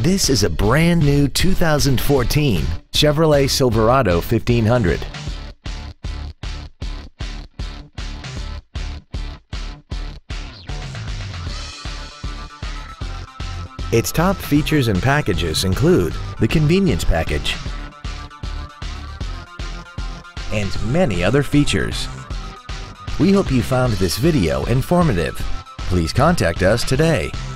This is a brand new 2014 Chevrolet Silverado 1500. Its top features and packages include the convenience package and many other features. We hope you found this video informative. Please contact us today.